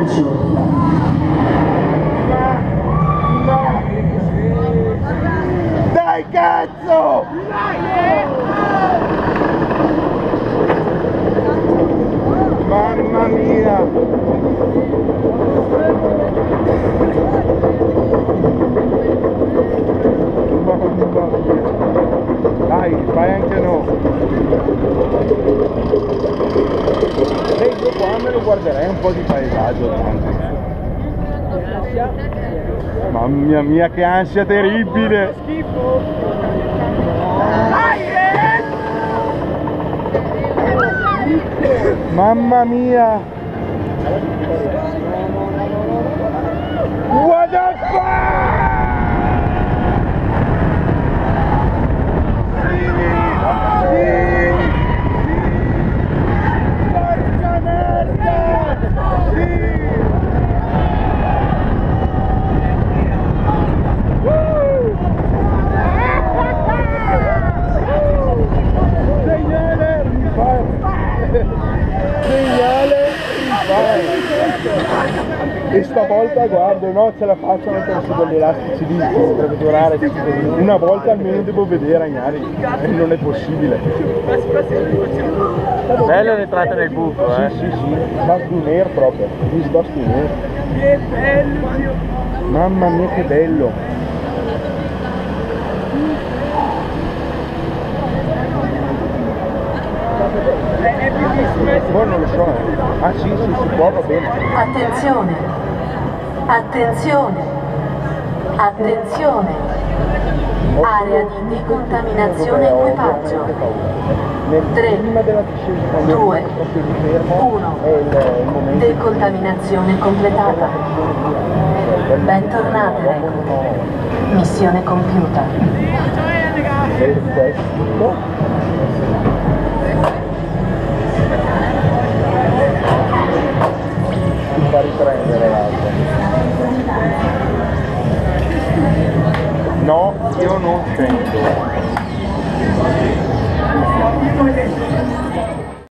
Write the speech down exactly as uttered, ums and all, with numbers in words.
lancio. Dai cazzo! Mamma mia! Dai, fai anche no! E io qua me lo guarderei un po' di paesaggio davanti. Mamma mia, che ansia terribile! Mamma mia! What the fuck? Sì! Sì! Porca merda! Sì! Segnale, rifare! Segnale, rifare! E stavolta guardo, no, ce la faccio a mettere su degli elastici lì, potrebbe durare una volta almeno devo vedere Agnari, e non è possibile. Bello l'entrata nel buco, eh? Sì, sì, sì, va stuner proprio, mi sto stuner. Che bello, Dio! Mamma mia che bello! È bellissimo! Poi non lo so, eh. Ah sì, sì, si può, va bene. Attenzione, attenzione, attenzione, area di decontaminazione equipaggio. tre, due, uno, decontaminazione completata. Bentornate, reclute. Missione compiuta. Perfetto. Ti fa riprendere l'altro. No, io non scendo.